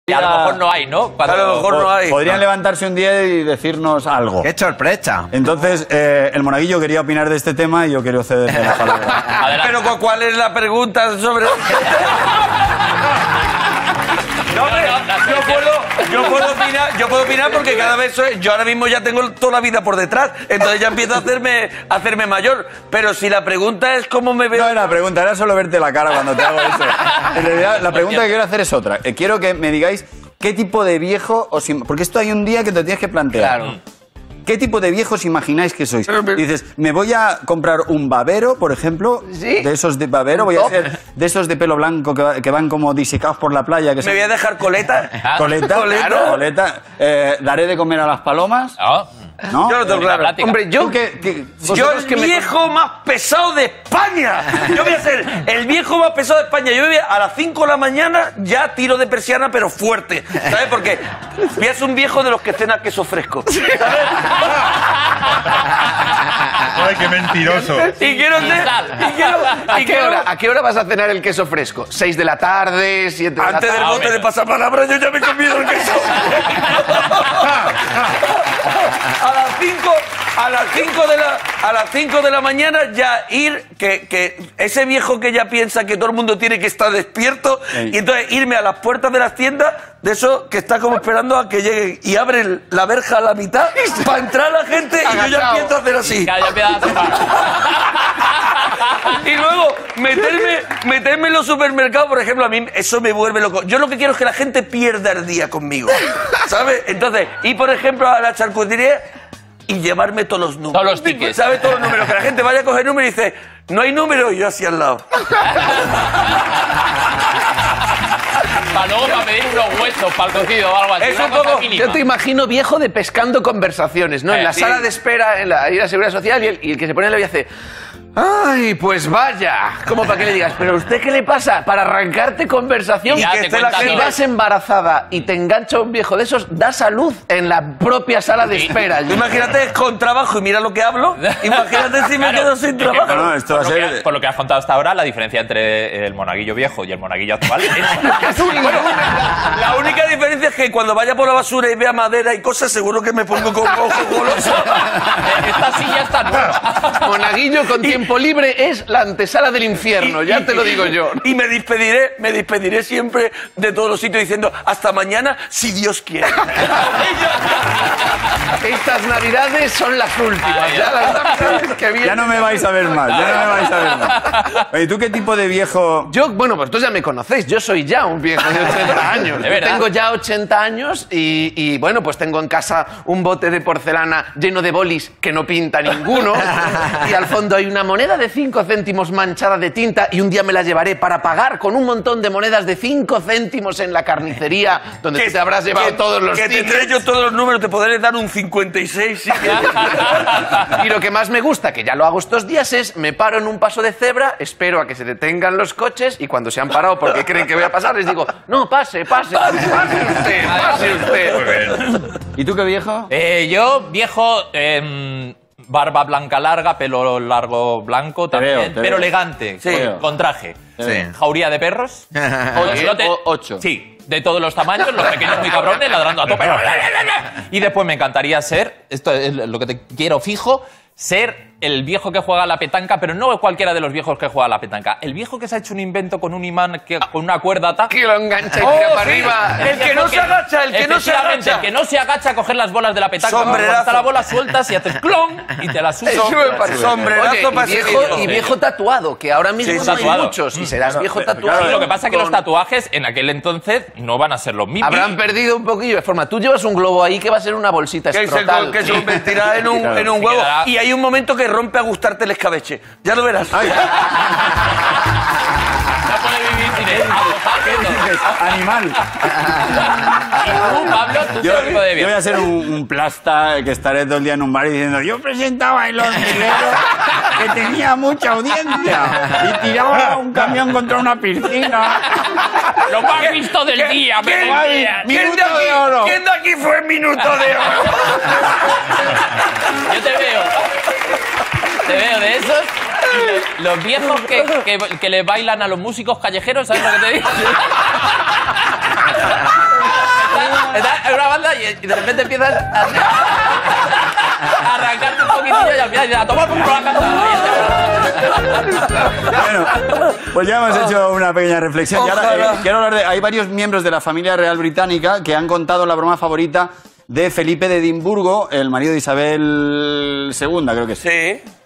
Y a lo mejor no hay, ¿no? A lo mejor no hay. Podrían levantarse un día y decirnos algo. ¡Qué sorpresa! Entonces, el monaguillo quería opinar de este tema y yo quiero cederle la palabra. Adelante. Pero ¿cuál es la pregunta sobre...? No, yo puedo opinar porque cada vez yo ahora mismo ya tengo toda la vida por detrás, entonces ya empiezo a hacerme mayor. Pero si la pregunta es cómo me veo... No, la pregunta era solo verte la cara cuando te hago eso. En realidad, la pregunta que quiero hacer es otra. Quiero que me digáis qué tipo de viejo porque esto hay un día que te tienes que plantear. Claro. ¿Qué tipo de viejos imagináis que sois? Dices, me voy a comprar un babero, por ejemplo, ¿Sí? de esos de babero, voy a ser de esos de pelo blanco que van como disecados por la playa. Que ¿Me voy a dejar coleta? Coleta. Daré de comer a las palomas. ¿No? Yo lo tengo claro. Hombre, Yo el viejo más pesado de España. Yo voy a ser el viejo más pesado de España. Yo voy a las 5 de la mañana ya tiro de persiana, pero fuerte. ¿Sabes? Porque voy a ser un viejo de los que cena queso fresco. ¿Sabes? ¡Ay, qué mentiroso! Y quiero ser... ¿A qué hora vas a cenar el queso fresco? ¿6 de la tarde? 7 de la tarde? Antes del bote de pasapalabra yo ya me he comido el queso. A las 5 de la mañana ya ir, que ese viejo que ya piensa que todo el mundo tiene que estar despierto, y entonces irme a las puertas de las tiendas, de eso que está como esperando a que lleguen y abren la verja a la mitad para entrar la gente y yo ya empiezo a hacer así. Y luego meterme en los supermercados, por ejemplo, a mí eso me vuelve loco. Yo lo que quiero es que la gente pierda el día conmigo, ¿sabes? Entonces, ir por ejemplo a la charcutería y llevarme todos los números. Todos los tickets. ¿Sabes? Todos los números. Que la gente vaya a coger número y dice, no hay número, y yo así al lado. Para luego para pedir unos huesos para el cocido o algo así. Es un poco... Yo te imagino viejo de pescando conversaciones, ¿no? En la sala de espera, en la Seguridad Social, y el que se pone en la vía hace... ¡Ay, pues vaya! Como para que le digas, ¿pero a usted qué le pasa? Para arrancarte conversación Y que esté la gente... Si vas embarazada y te engancha un viejo de esos, das a luz en la propia sala de espera. Imagínate con trabajo y mira lo que hablo. Imagínate si me quedo sin trabajo. No, esto va a ser... Por lo que has contado hasta ahora, la diferencia entre el monaguillo viejo y el monaguillo actual es... La única diferencia es que cuando vaya por la basura y vea madera y cosas, seguro que me pongo con ojo goloso. Esta silla está nueva. Monaguillo con tiempo libre es la antesala del infierno, ya te lo digo yo. Y me despediré siempre de todos los sitios diciendo hasta mañana, si Dios quiere. Estas navidades son las últimas. Ya no me vais a ver más, Oye, ¿tú qué tipo de viejo...? Yo, bueno, pues vosotros ya me conocéis. Yo soy ya un viejo de 80 años. ¿De verdad? Tengo ya 80 años y, bueno, pues tengo en casa un bote de porcelana lleno de bolis que no pinta ninguno. Y al fondo hay una moneda de 5 céntimos manchada de tinta y un día me la llevaré para pagar con un montón de monedas de 5 céntimos en la carnicería donde tú te habrás llevado todos los tickets. Que tendré yo todos los números, te podré dar un 56. Sí. Y lo que más me gusta, que ya lo hago estos días, es me paro en un paso de cebra, espero a que se detengan los coches y cuando se han parado porque creen que voy a pasar les digo, no, pase usted. Muy bien. ¿Y tú qué viejo? Yo, viejo... barba blanca larga, pelo largo blanco también, te pero veo. elegante, Sí. con traje. Sí. Jauría de perros. 8. Sí, de todos los tamaños, los pequeños muy cabrones, ladrando a tope. Y después me encantaría ser, esto es lo que te quiero fijo, ser el viejo que juega a la petanca, pero no cualquiera de los viejos que juega a la petanca. El viejo que se ha hecho un invento con un imán, con una cuerda ata. Que lo engancha y tira para arriba. El que no se agacha, el que no se agacha. El que no se agacha a coger las bolas de la petanca. Sombrerazo. Cuando está la bola sueltas y haces clon y te la subes. Sombrerazo Oye, para y viejo tatuado, que ahora mismo Sí, no hay tatuado. muchos. Y serás viejo pero, tatuado. Sí, lo que pasa es que los tatuajes en aquel entonces no van a ser los mismos. Habrán perdido un poquillo de forma. Tú llevas un globo ahí que va a ser una bolsita escrotal. Que se convertirá en un huevo. quedará- Y hay un momento que rompe a gustarte el escabeche. Ya lo verás. No puede vivir sin él. Animal. Y tú, Pablo, tú Yo, qué tipo de yo voy viejo. a ser un plasta que estaré todo el día en un bar diciendo yo presentaba el hormiguero que tenía mucha audiencia y tiraba un camión contra una piscina. Lo más visto del día, me decían. Minuto de oro. ¿Quién de aquí fue Minuto de Oro? Yo te veo. Te veo de esos. Y los viejos que le bailan a los músicos callejeros, ¿sabes lo que te digo? Estás en una banda y de repente empiezas a arrancarte un poquitillo y al final dices, a tomar por culo la canta. Bueno, pues ya hemos hecho una pequeña reflexión. Y ahora, Ojalá. quiero hablar de... Hay varios miembros de la familia real británica que han contado la broma favorita de Felipe de Edimburgo, el marido de Isabel II, creo que sí. Sí.